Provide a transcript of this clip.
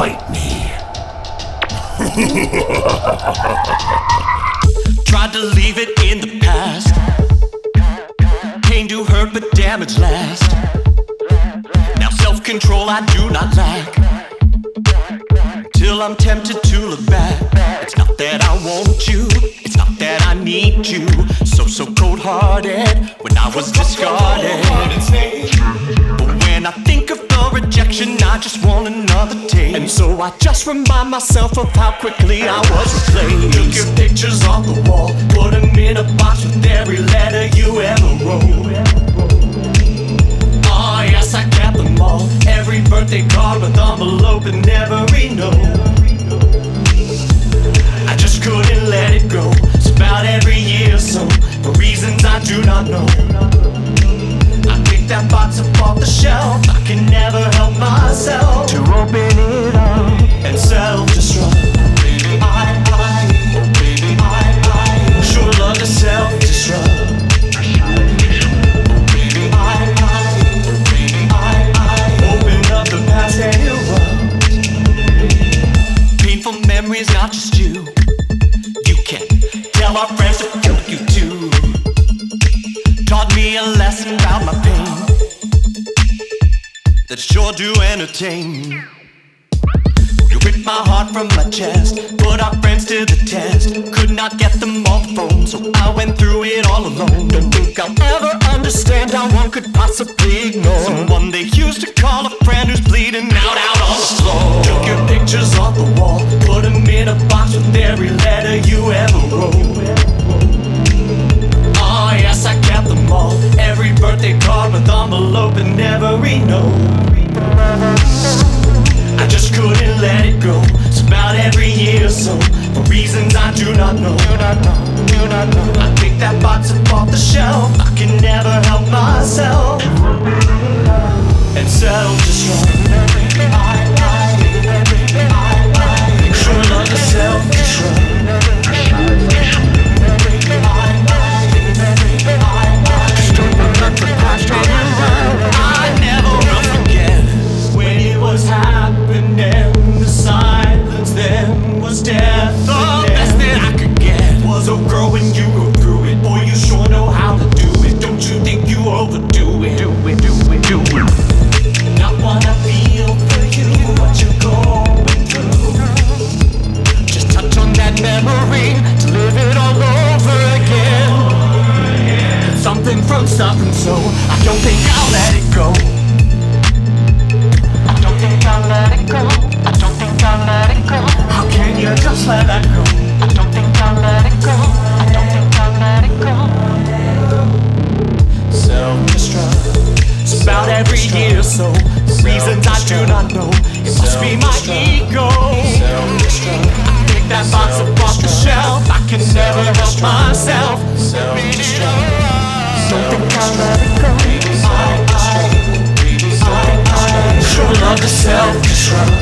fight me. Tried to leave it in the past. Pain do hurt but damage last. Now self-control I do not lack. Till I'm tempted to look back. It's not that I want you, it's not that I need you. So cold-hearted when I was discarded. But when I think of the rejection, I just want another taste. And so I just remind myself of how quickly I was replaced. Took your pictures off the wall, put them in a box with every letter you ever wrote. Oh yes, I kept them all, every birthday card with envelope and every note. I just couldn't let it go. It's about every year or so, for reasons I do not know. I picked that box up off the shelf, I can never help myself to open it up and self-destruct. I sure love to self-destruct. Open up the past and erupt. Painful memories, not just you. You can tell our friends to fuck you too. Taught me a lesson about my pain that sure do entertain. You ripped my heart from my chest, put our friends to the test. Could not get them off the phone, so I went through it all alone. Don't think I'll ever understand how one could possibly ignore someone they used to call a friend who's bleeding out on the floor. Took your pictures off the wall, put them in a box with every letter you ever wrote. Oh yes, I kept them all, every birthday card with envelope and every note. I just couldn't let it go. It's about every year or so, for reasons I do not know. I picked that box up off the shelf, I can never help myself and self-destruct. Sure love to self-destruct. Just open up the past and I never will forget when it was happening. The silence then was death. The best that I could get was a girl when you go through it. Boy, you sure know how to do it. Don't you think you overdo it? Do it. Not wanna feel for you what you're going through. Just touch on that memory to live it all over again. Something from something, so I don't think I'll let it go. I don't think I'll let it go. I don't think I'll let it go. How can you just let that go? I don't think I'll let it go. I don't think I'll let it go. Self-destruct. It's about every year or so, for reasons I do not know. It must be my ego. I picked that box up off the shelf, I can never help myself. Don't think I'll let it go. I sure love to self-destruct.